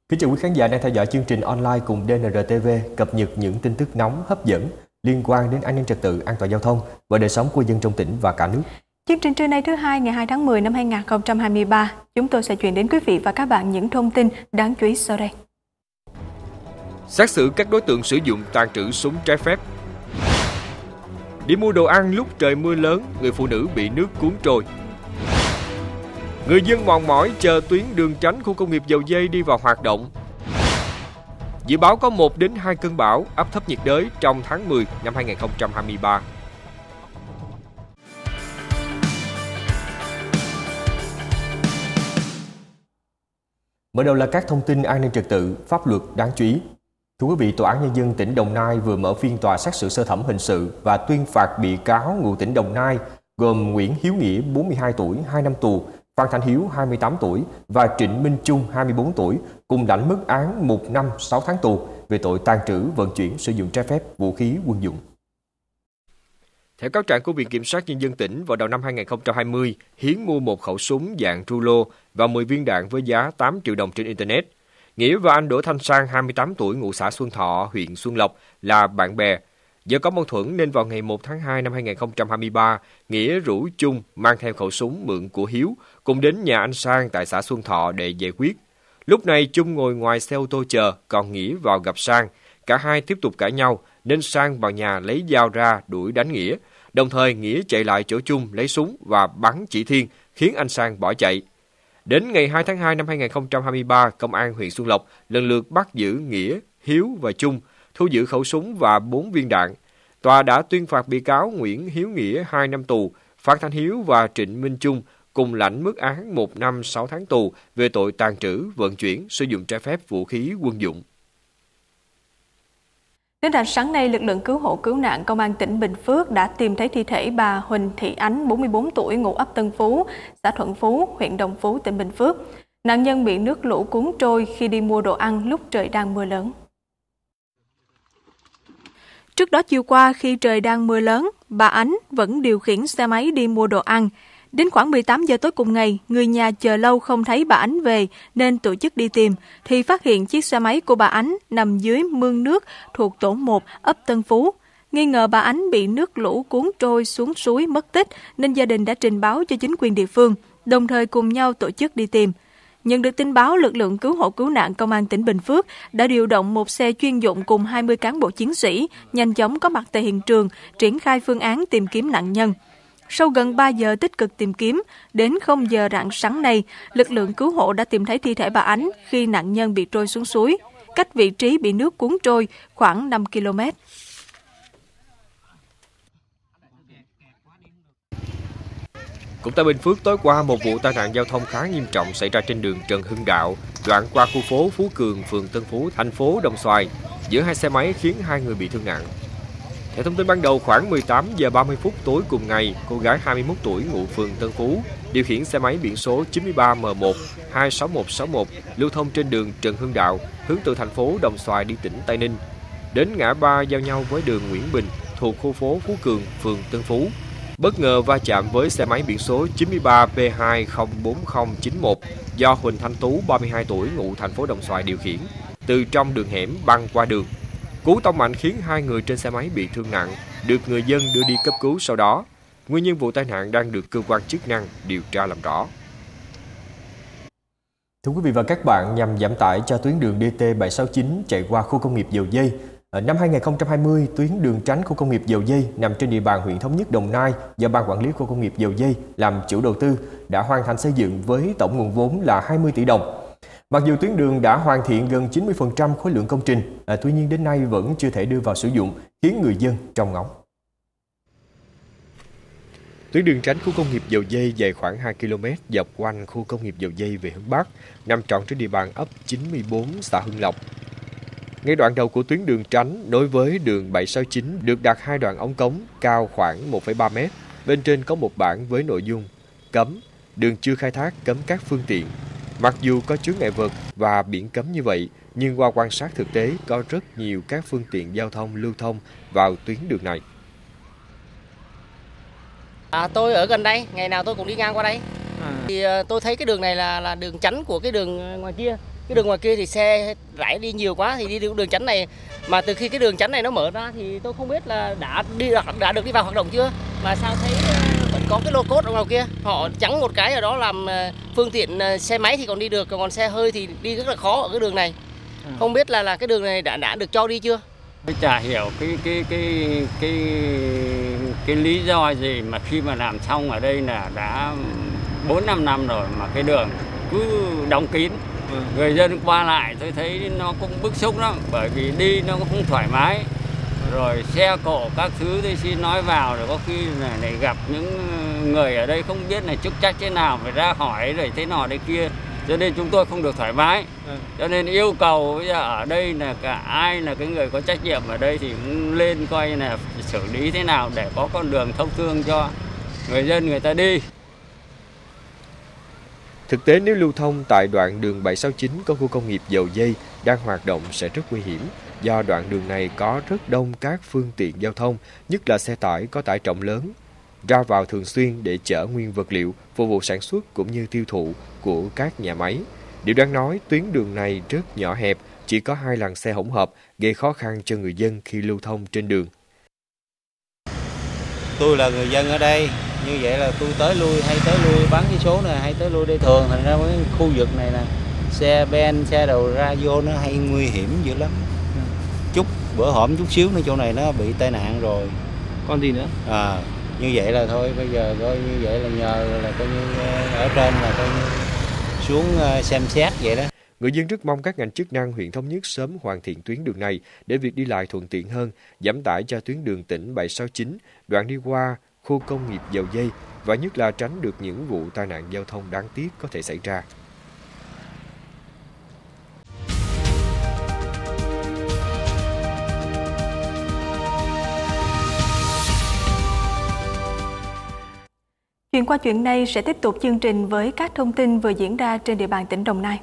Kính chào quý khán giả đang theo dõi chương trình online cùng DNRTV cập nhật những tin tức nóng hấp dẫn liên quan đến an ninh trật tự, an toàn giao thông và đời sống của dân trong tỉnh và cả nước. Chương trình trưa nay thứ Hai ngày 2 tháng 10 năm 2023, chúng tôi sẽ chuyển đến quý vị và các bạn những thông tin đáng chú ý sau đây. Xét xử các đối tượng sử dụng tàng trữ súng trái phép. Đi mua đồ ăn lúc trời mưa lớn, người phụ nữ bị nước cuốn trôi. Người dân mòn mỏi chờ tuyến đường tránh khu công nghiệp Dầu Giây đi vào hoạt động. Dự báo có 1 đến 2 cơn bão áp thấp nhiệt đới trong tháng 10 năm 2023. Mở đầu là các thông tin an ninh trật tự, pháp luật đáng chú ý. Thưa quý vị, Tòa án Nhân dân tỉnh Đồng Nai vừa mở phiên tòa xét xử sơ thẩm hình sự và tuyên phạt bị cáo ngụ tỉnh Đồng Nai gồm Nguyễn Hiếu Nghĩa 42 tuổi, 2 năm tù, Phan Thanh Hiếu 28 tuổi và Trịnh Minh Trung 24 tuổi cùng lãnh mức án 1 năm 6 tháng tù về tội tàng trữ, vận chuyển, sử dụng trái phép vũ khí quân dụng. Theo cáo trạng của Viện Kiểm sát Nhân dân tỉnh, vào đầu năm 2020, Hiến mua một khẩu súng dạng rulo và 10 viên đạn với giá 8 triệu đồng trên Internet. Nghĩa và anh Đỗ Thanh Sang, 28 tuổi, ngụ xã Xuân Thọ, huyện Xuân Lộc, là bạn bè. Do có mâu thuẫn nên vào ngày 1 tháng 2 năm 2023, Nghĩa rủ Trung mang theo khẩu súng mượn của Hiếu cùng đến nhà anh Sang tại xã Xuân Thọ để giải quyết. Lúc này Trung ngồi ngoài xe ô tô chờ, còn Nghĩa vào gặp Sang. Cả hai tiếp tục cãi nhau nên Sang vào nhà lấy dao ra đuổi đánh Nghĩa. Đồng thời Nghĩa chạy lại chỗ Trung lấy súng và bắn chỉ thiên, khiến anh Sang bỏ chạy. Đến ngày 2 tháng 2 năm 2023, Công an huyện Xuân Lộc lần lượt bắt giữ Nghĩa, Hiếu và Trung, thu giữ khẩu súng và 4 viên đạn. Tòa đã tuyên phạt bị cáo Nguyễn Hiếu Nghĩa 2 năm tù, Phan Thanh Hiếu và Trịnh Minh Trung cùng lãnh mức án 1 năm 6 tháng tù về tội tàng trữ, vận chuyển, sử dụng trái phép vũ khí quân dụng. Đến rạng sáng nay, lực lượng cứu hộ cứu nạn Công an tỉnh Bình Phước đã tìm thấy thi thể bà Huỳnh Thị Ánh, 44 tuổi, ngụ ấp Tân Phú, xã Thuận Phú, huyện Đồng Phú, tỉnh Bình Phước. Nạn nhân bị nước lũ cuốn trôi khi đi mua đồ ăn lúc trời đang mưa lớn. Trước đó chiều qua, khi trời đang mưa lớn, bà Ánh vẫn điều khiển xe máy đi mua đồ ăn. Đến khoảng 18 giờ tối cùng ngày, người nhà chờ lâu không thấy bà Ánh về nên tổ chức đi tìm, thì phát hiện chiếc xe máy của bà Ánh nằm dưới mương nước thuộc tổ 1 ấp Tân Phú. Nghi ngờ bà Ánh bị nước lũ cuốn trôi xuống suối mất tích nên gia đình đã trình báo cho chính quyền địa phương, đồng thời cùng nhau tổ chức đi tìm. Nhận được tin báo, lực lượng cứu hộ cứu nạn Công an tỉnh Bình Phước đã điều động một xe chuyên dụng cùng 20 cán bộ chiến sĩ nhanh chóng có mặt tại hiện trường, triển khai phương án tìm kiếm nạn nhân. Sau gần 3 giờ tích cực tìm kiếm, đến 0 giờ rạng sáng nay, lực lượng cứu hộ đã tìm thấy thi thể bà Ánh khi nạn nhân bị trôi xuống suối, cách vị trí bị nước cuốn trôi khoảng 5 km. Cũng tại Bình Phước, tối qua một vụ tai nạn giao thông khá nghiêm trọng xảy ra trên đường Trần Hưng Đạo, đoạn qua khu phố Phú Cường, phường Tân Phú, thành phố Đồng Xoài, giữa hai xe máy khiến 2 người bị thương nặng. Theo thông tin ban đầu, khoảng 18 giờ 30 phút tối cùng ngày, cô gái 21 tuổi ngụ phường Tân Phú điều khiển xe máy biển số 93M1 26161 lưu thông trên đường Trần Hưng Đạo, hướng từ thành phố Đồng Xoài đi tỉnh Tây Ninh. Đến ngã ba giao nhau với đường Nguyễn Bình thuộc khu phố Phú Cường, phường Tân Phú, bất ngờ va chạm với xe máy biển số 93P24091 do Huỳnh Thanh Tú 32 tuổi ngụ thành phố Đồng Xoài điều khiển, từ trong đường hẻm băng qua đường. Cú tông mạnh khiến 2 người trên xe máy bị thương nặng, được người dân đưa đi cấp cứu sau đó. Nguyên nhân vụ tai nạn đang được cơ quan chức năng điều tra làm rõ. Thưa quý vị và các bạn, nhằm giảm tải cho tuyến đường DT769 chạy qua khu công nghiệp Dầu Giây, năm 2020, tuyến đường tránh khu công nghiệp Dầu Giây nằm trên địa bàn huyện Thống Nhất, Đồng Nai do Ban Quản lý khu công nghiệp Dầu Giây làm chủ đầu tư đã hoàn thành xây dựng với tổng nguồn vốn là 20 tỷ đồng. Mặc dù tuyến đường đã hoàn thiện gần 90% khối lượng công trình, tuy nhiên đến nay vẫn chưa thể đưa vào sử dụng, khiến người dân trông ngóng. Tuyến đường tránh khu công nghiệp Dầu Giây dài khoảng 2 km dọc quanh khu công nghiệp Dầu Giây về hướng Bắc, nằm trọn trên địa bàn ấp 94 xã Hưng Lộc. Ngay đoạn đầu của tuyến đường tránh nối với đường 769 được đặt 2 đoạn ống cống cao khoảng 1,3 m. Bên trên có một bảng với nội dung cấm, đường chưa khai thác cấm các phương tiện. Mặc dù có chướng ngại vật và biển cấm như vậy, nhưng qua quan sát thực tế có rất nhiều các phương tiện giao thông lưu thông vào tuyến đường này. Tôi ở gần đây, ngày nào tôi cũng đi ngang qua đây. Thì tôi thấy cái đường này là đường tránh của cái đường ngoài kia. Cái đường ngoài kia thì xe rải đi nhiều quá thì đi đường tránh này, mà từ khi cái đường tránh này nó mở ra thì tôi không biết là đã được đi vào hoạt động chưa, mà sao thấy vẫn có cái lô cốt ở ngoài kia, họ chắn một cái ở đó làm phương tiện xe máy thì còn đi được, còn xe hơi thì đi rất là khó ở cái đường này. Không biết là cái đường này đã được cho đi chưa? Tôi chả hiểu cái lý do gì mà khi mà làm xong ở đây là đã 4-5 năm rồi mà cái đường cứ đóng kín. Người dân qua lại tôi thấy nó cũng bức xúc lắm, bởi vì đi nó cũng không thoải mái. Rồi xe cộ các thứ tôi xin nói vào rồi có khi là lại gặp những người ở đây không biết là chức trách thế nào, phải ra hỏi rồi thế nọ thế kia. Cho nên chúng tôi không được thoải mái. Cho nên yêu cầu bây giờ ở đây là cả ai là cái người có trách nhiệm ở đây thì cũng lên coi là xử lý thế nào để có con đường thông thương cho người dân người ta đi. Thực tế nếu lưu thông tại đoạn đường 769 có khu công nghiệp dầu dây đang hoạt động sẽ rất nguy hiểm, do đoạn đường này có rất đông các phương tiện giao thông, nhất là xe tải có tải trọng lớn, ra vào thường xuyên để chở nguyên vật liệu phục vụ sản xuất cũng như tiêu thụ của các nhà máy. Điều đáng nói, tuyến đường này rất nhỏ hẹp, chỉ có 2 làn xe hỗn hợp, gây khó khăn cho người dân khi lưu thông trên đường. Tôi là người dân ở đây, như vậy là tôi tới lui bán cái số này hay tới lui đây thường, thành ra cái khu vực này là xe ben, xe đầu ra vô nó hay nguy hiểm dữ lắm. Bữa hổm chút xíu nữa chỗ này nó bị tai nạn rồi. Còn gì nữa? Như vậy là thôi, bây giờ coi như vậy là nhờ là coi như ở trên là coi như xuống xem xét vậy đó. Người dân rất mong các ngành chức năng huyện Thống Nhất sớm hoàn thiện tuyến đường này để việc đi lại thuận tiện hơn, giảm tải cho tuyến đường tỉnh 769, đoạn đi qua khu công nghiệp dầu dây và nhất là tránh được những vụ tai nạn giao thông đáng tiếc có thể xảy ra. Chuyển qua chuyện này sẽ tiếp tục chương trình với các thông tin vừa diễn ra trên địa bàn tỉnh Đồng Nai.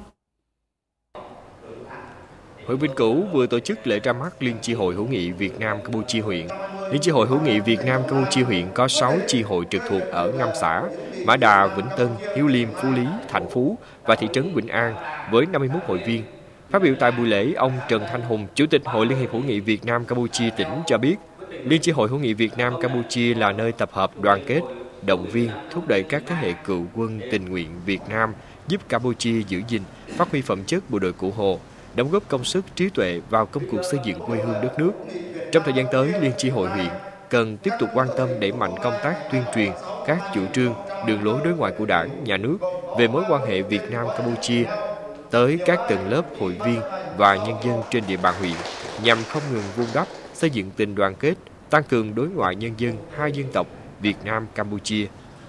Huyện Vĩnh Cửu vừa tổ chức lễ ra mắt Liên chi hội hữu nghị Việt Nam Campuchia huyện. Liên chi hội hữu nghị Việt Nam Campuchia huyện có 6 chi hội trực thuộc ở 5 xã: Mã Đà, Vĩnh Tân, Hiếu Liêm, Phú Lý, Thạnh Phú và thị trấn Vĩnh An với 51 hội viên. Phát biểu tại buổi lễ, ông Trần Thanh Hùng, Chủ tịch Hội Liên hiệp hữu nghị Việt Nam Campuchia tỉnh cho biết, Liên chi hội hữu nghị Việt Nam Campuchia là nơi tập hợp đoàn kết, động viên, thúc đẩy các thế hệ cựu quân tình nguyện Việt Nam giúp Campuchia giữ gìn, phát huy phẩm chất bộ đội Cụ Hồ, đóng góp công sức trí tuệ vào công cuộc xây dựng quê hương đất nước. Trong thời gian tới, Liên chi hội huyện cần tiếp tục quan tâm đẩy mạnh công tác tuyên truyền các chủ trương, đường lối đối ngoại của Đảng, Nhà nước về mối quan hệ Việt Nam-Campuchia tới các tầng lớp hội viên và nhân dân trên địa bàn huyện, nhằm không ngừng vun đắp, xây dựng tình đoàn kết, tăng cường đối ngoại nhân dân hai dân tộc Việt Nam-Campuchia.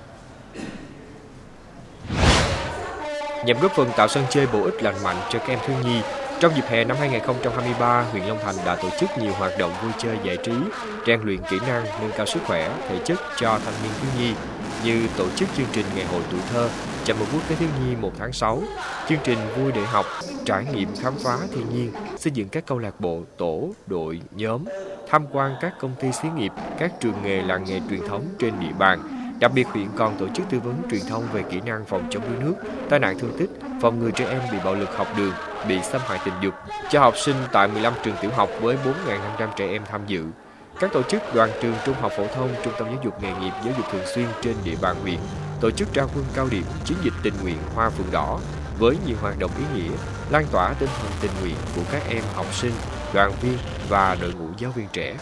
Nhằm góp phần tạo sân chơi bổ ích lành mạnh cho các em thiếu nhi, trong dịp hè năm 2023, huyện Long Thành đã tổ chức nhiều hoạt động vui chơi giải trí, rèn luyện kỹ năng, nâng cao sức khỏe, thể chất cho thanh niên thiếu nhi, như tổ chức chương trình Ngày hội tuổi thơ, chào mừng Quốc tế thiếu nhi 1 tháng 6, chương trình Vui để học, trải nghiệm khám phá thiên nhiên, xây dựng các câu lạc bộ, tổ, đội, nhóm, tham quan các công ty xí nghiệp, các trường nghề làng nghề truyền thống trên địa bàn. Đặc biệt, huyện còn tổ chức tư vấn truyền thông về kỹ năng phòng chống đuối nước, tai nạn thương tích, phòng ngừa trẻ em bị bạo lực học đường, bị xâm hại tình dục cho học sinh tại 15 trường tiểu học với 4.500 trẻ em tham dự. Các tổ chức đoàn trường trung học phổ thông, trung tâm giáo dục nghề nghiệp, giáo dục thường xuyên trên địa bàn huyện tổ chức ra quân cao điểm chiến dịch tình nguyện Hoa Phượng Đỏ với nhiều hoạt động ý nghĩa, lan tỏa tinh thần tình nguyện của các em học sinh, đoàn viên và đội ngũ giáo viên trẻ.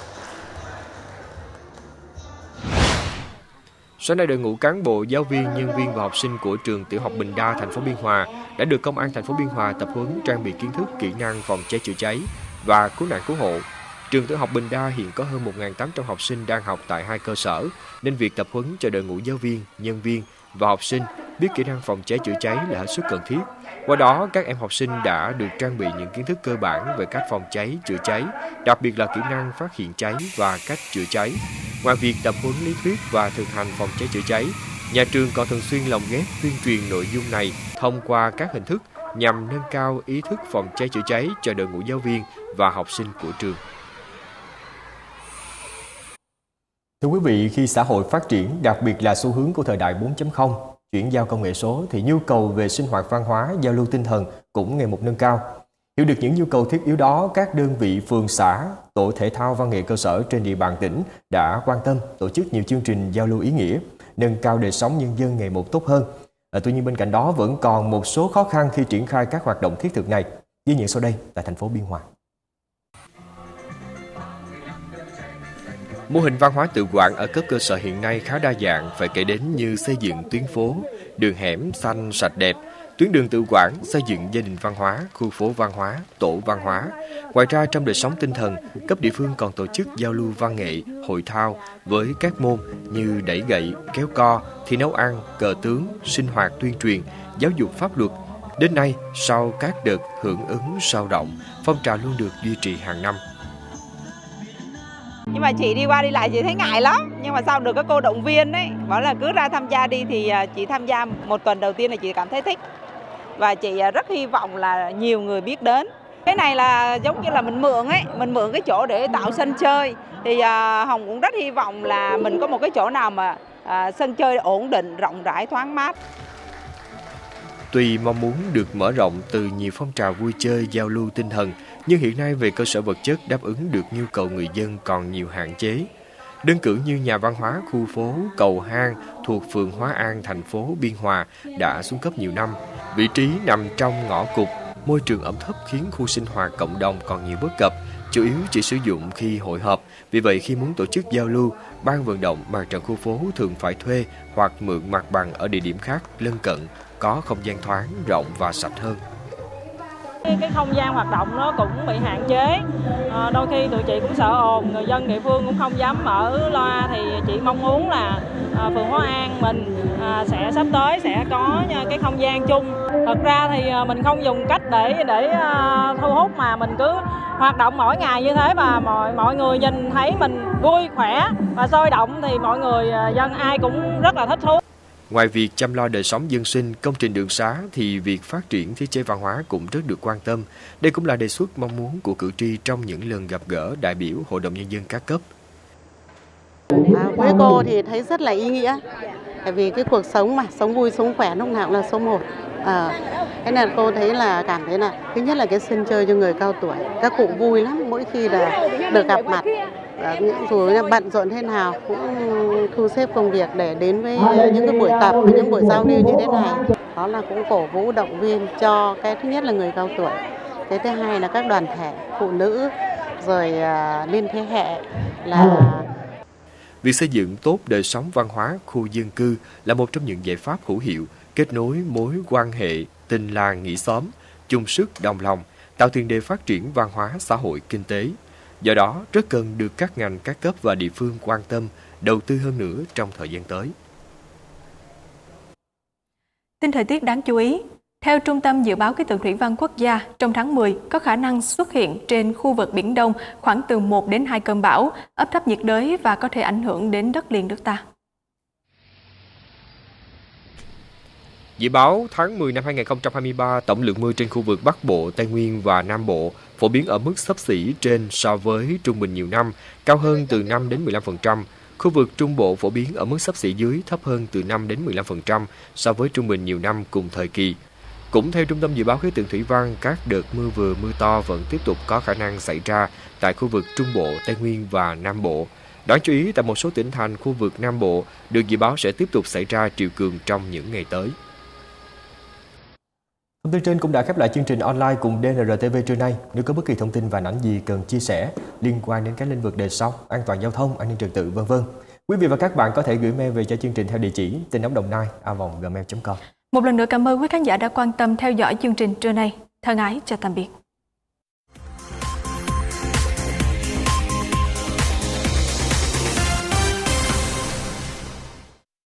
Sáng nay, đội ngũ cán bộ, giáo viên, nhân viên và học sinh của trường Tiểu học Bình Đa, thành phố Biên Hòa đã được Công an thành phố Biên Hòa tập huấn trang bị kiến thức, kỹ năng phòng cháy chữa cháy và cứu nạn cứu hộ. Trường Tiểu học Bình Đa hiện có hơn 1.800 học sinh đang học tại 2 cơ sở, nên việc tập huấn cho đội ngũ giáo viên, nhân viên và học sinh biết kỹ năng phòng cháy chữa cháy là hết sức cần thiết. Qua đó, các em học sinh đã được trang bị những kiến thức cơ bản về cách phòng cháy, chữa cháy, đặc biệt là kỹ năng phát hiện cháy và cách chữa cháy. Ngoài việc tập huấn lý thuyết và thực hành phòng cháy chữa cháy, nhà trường còn thường xuyên lồng ghép tuyên truyền nội dung này thông qua các hình thức nhằm nâng cao ý thức phòng cháy chữa cháy cho đội ngũ giáo viên và học sinh của trường. Thưa quý vị, khi xã hội phát triển, đặc biệt là xu hướng của thời đại 4.0, chuyển giao công nghệ số thì nhu cầu về sinh hoạt văn hóa, giao lưu tinh thần cũng ngày một nâng cao. Hiểu được những nhu cầu thiết yếu đó, các đơn vị phường xã, tổ thể thao văn nghệ cơ sở trên địa bàn tỉnh đã quan tâm tổ chức nhiều chương trình giao lưu ý nghĩa, nâng cao đời sống nhân dân ngày một tốt hơn. Tuy nhiên bên cạnh đó vẫn còn một số khó khăn khi triển khai các hoạt động thiết thực này. Ghi nhận sau đây tại thành phố Biên Hòa. Mô hình văn hóa tự quản ở cấp cơ sở hiện nay khá đa dạng, phải kể đến như xây dựng tuyến phố, đường hẻm xanh sạch đẹp, tuyến đường tự quản, xây dựng gia đình văn hóa, khu phố văn hóa, tổ văn hóa. Ngoài ra, trong đời sống tinh thần, cấp địa phương còn tổ chức giao lưu văn nghệ, hội thao với các môn như đẩy gậy, kéo co, thi nấu ăn, cờ tướng, sinh hoạt tuyên truyền, giáo dục pháp luật. Đến nay, sau các đợt hưởng ứng sôi động, phong trào luôn được duy trì hàng năm. Nhưng mà chị đi qua đi lại chị thấy ngại lắm. Nhưng mà sau được các cô động viên ấy, bảo là cứ ra tham gia đi, thì chị tham gia một tuần đầu tiên là chị cảm thấy thích. Và chị rất hy vọng là nhiều người biết đến. Cái này là giống như là mình mượn ấy, mình mượn cái chỗ để tạo sân chơi. Thì Hồng cũng rất hy vọng là mình có một cái chỗ nào mà sân chơi ổn định, rộng rãi, thoáng mát. Tuy mong muốn được mở rộng từ nhiều phong trào vui chơi, giao lưu tinh thần, nhưng hiện nay về cơ sở vật chất đáp ứng được nhu cầu người dân còn nhiều hạn chế. Đơn cử như nhà văn hóa khu phố Cầu Hang thuộc phường Hóa An, thành phố Biên Hòa đã xuống cấp nhiều năm. Vị trí nằm trong ngõ cụt, môi trường ẩm thấp khiến khu sinh hoạt cộng đồng còn nhiều bất cập, chủ yếu chỉ sử dụng khi hội họp. Vì vậy khi muốn tổ chức giao lưu, ban vận động mặt trận khu phố thường phải thuê hoặc mượn mặt bằng ở địa điểm khác lân cận, có không gian thoáng, rộng và sạch hơn. Cái không gian hoạt động nó cũng bị hạn chế, đôi khi tụi chị cũng sợ ồn, người dân địa phương cũng không dám mở loa. Thì chị mong muốn là phường Hóa An mình sẽ sắp tới sẽ có cái không gian chung. Thật ra thì mình không dùng cách để thu hút, mà mình cứ hoạt động mỗi ngày như thế và mọi người nhìn thấy mình vui khỏe và sôi động thì mọi người dân ai cũng rất là thích thú. Ngoài việc chăm lo đời sống dân sinh, công trình đường xá thì việc phát triển thiết chế văn hóa cũng rất được quan tâm. Đây cũng là đề xuất mong muốn của cử tri trong những lần gặp gỡ đại biểu Hội đồng Nhân dân các cấp. Với cô thì thấy rất là ý nghĩa, tại vì cái cuộc sống mà sống vui, sống khỏe lúc nào cũng là số 1. Cái này cô thấy là cảm thấy là thứ nhất là cái sân chơi cho người cao tuổi, các cụ vui lắm mỗi khi là được gặp mặt. Dù bận rộn thế nào cũng thu xếp công việc để đến với những cái buổi tập, những buổi giao lưu như thế này. Đó là cũng cổ vũ động viên cho cái thứ nhất là người cao tuổi, cái thứ hai là các đoàn thể phụ nữ, rồi liên thế hệ là. Việc xây dựng tốt đời sống văn hóa khu dân cư là một trong những giải pháp hữu hiệu, kết nối mối quan hệ tình làng nghĩa xóm, chung sức đồng lòng, tạo tiền đề phát triển văn hóa xã hội kinh tế. Do đó, rất cần được các ngành, các cấp và địa phương quan tâm, đầu tư hơn nữa trong thời gian tới. Tin thời tiết đáng chú ý. Theo Trung tâm Dự báo Khí tượng Thủy văn Quốc gia, trong tháng 10 có khả năng xuất hiện trên khu vực Biển Đông khoảng từ 1 đến 2 cơn bão, áp thấp nhiệt đới và có thể ảnh hưởng đến đất liền nước ta. Dự báo tháng 10 năm 2023, tổng lượng mưa trên khu vực Bắc Bộ, Tây Nguyên và Nam Bộ phổ biến ở mức xấp xỉ trên so với trung bình nhiều năm, cao hơn từ 5 đến 15%. Khu vực Trung Bộ phổ biến ở mức xấp xỉ dưới, thấp hơn từ 5 đến 15% so với trung bình nhiều năm cùng thời kỳ. Cũng theo Trung tâm Dự báo Khí tượng Thủy văn, các đợt mưa vừa mưa to vẫn tiếp tục có khả năng xảy ra tại khu vực Trung Bộ, Tây Nguyên và Nam Bộ. Đáng chú ý, tại một số tỉnh thành khu vực Nam Bộ được dự báo sẽ tiếp tục xảy ra triều cường trong những ngày tới. Thông tin trên cũng đã khép lại chương trình online cùng DNRTV trưa nay. Nếu có bất kỳ thông tin và ảnh gì cần chia sẻ liên quan đến các lĩnh vực đời sống, an toàn giao thông, an ninh trật tự, v.v. Quý vị và các bạn có thể gửi mail về cho chương trình theo địa chỉ tinhnongdongnai@gmail.com. Một lần nữa cảm ơn quý khán giả đã quan tâm theo dõi chương trình trưa nay. Thân ái chào tạm biệt.